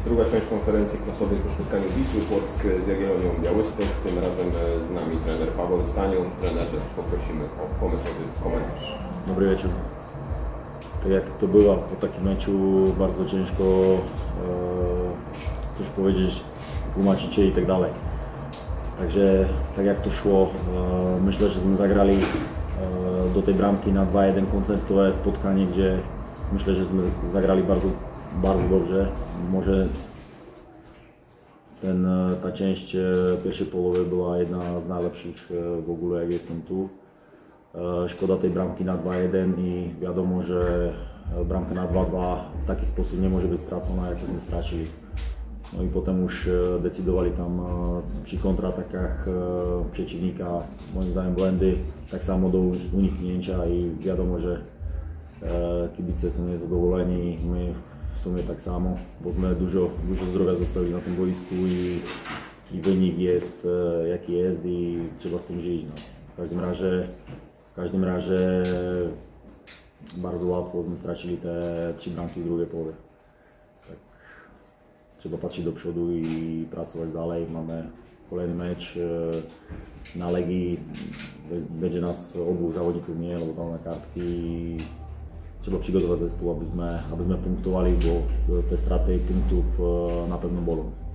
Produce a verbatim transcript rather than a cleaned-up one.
Druga część konferencji klasowej po spotkaniu Wisły Płock z Jagiellonią Białystok. Tym razem z nami trener Paweł Staniu. Trenerze, poprosimy o pomysłowy komentarz. Dobry wieczór. Tak jak to bywa po takim meczu, bardzo ciężko e, coś powiedzieć, tłumaczyć się i tak dalej. Także tak jak to szło, e, myślę, że zagrali e, do tej bramki na dwa jeden koncertowe spotkanie, gdzie myślę, że zagrali bardzo, bardzo dobrze. Może ten, ta część pierwszej połowy była jedna z najlepszych w ogóle, jak jestem tu. Szkoda tej bramki na dwa jeden i wiadomo, że bramka na dwa dwa w taki sposób nie może być stracona, jak my stracili. No i potem już decydowali tam przy kontratakach przeciwnika, moim zdaniem błędy, tak samo do uniknięcia i wiadomo, że kibice są niezadowoleni, my w sumie tak samo, bo my dużo, dużo zdrowia zostawili na tym boisku i, i wynik jest jaki jest i trzeba z tym żyć. No. W każdym razie, w każdym razie bardzo łatwo my stracili te trzy bramki w drugiej połowie. Tak, trzeba patrzeć do przodu i pracować dalej. Mamy kolejny mecz na Legii, będzie nas obu zawodników mniej, albo tam na kartki. Trzeba przygotować zespół, abyśmy, abyśmy punktowali, bo te straty punktów na pewno bolą.